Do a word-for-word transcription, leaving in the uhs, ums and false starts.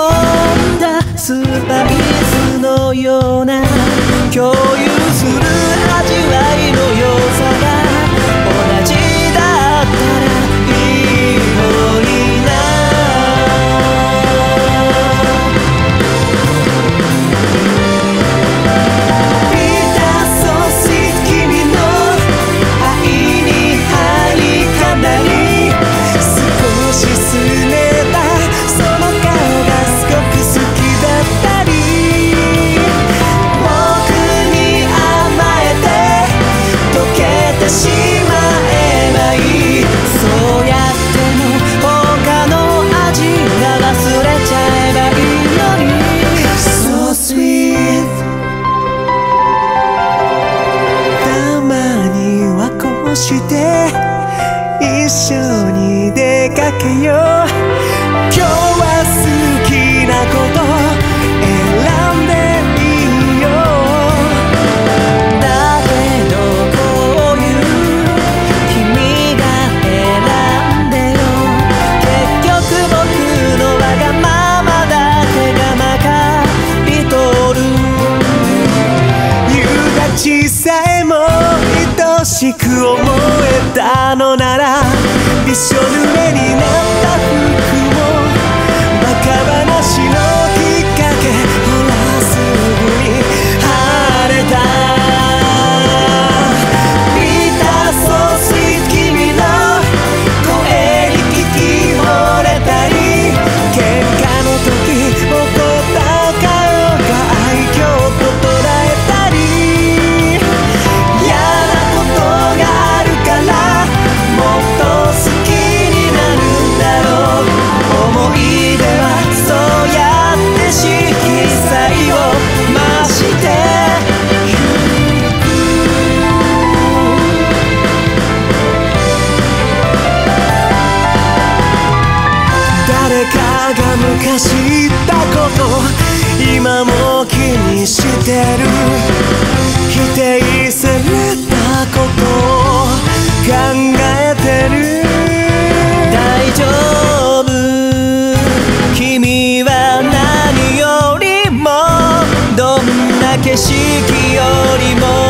んだスパイスのような共有する味わいの良さが同じだったらいいのにな。ビターソース君の愛に入りかなり少しすればその顔がすごく好きだったり僕に甘えて溶けてしまえばいい。そうやっても他の味が忘れちゃえばいいのに So sweet たまにはこうして一緒に出かけよう。今日は好きなこと選んでいいよ。だけどこういう君が選んでよ。結局僕のわがままだけがまかりとる。夕立さえも愛しく思えたのならびしょ濡れになった服をバカ話のきっかけほらすぐに晴れた。ビターソース君の声に聞き惚れたり喧嘩の時怒った顔が愛嬌と捉えたり嫌なことがあるからもっと好きになるんだろう。思い出はそうやって色彩を増してゆく。誰かが昔言ったこと今も気にしてる。否定されたことを考えてる。大丈夫君は何よりもどんな景色よりも